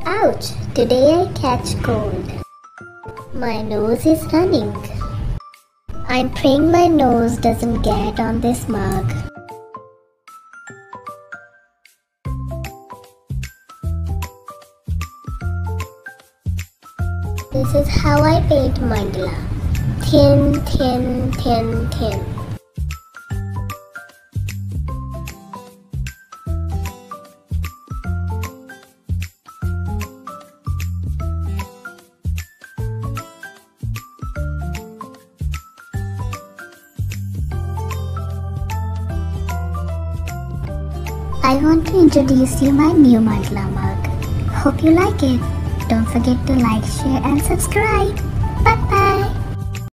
Ouch! Today I catch cold. My nose is running. I'm praying my nose doesn't get on this mug. This is how I paint mandala. Thin, thin, thin, thin. I want to introduce you my new mandala mug. Hope you like it. Don't forget to like, share and subscribe.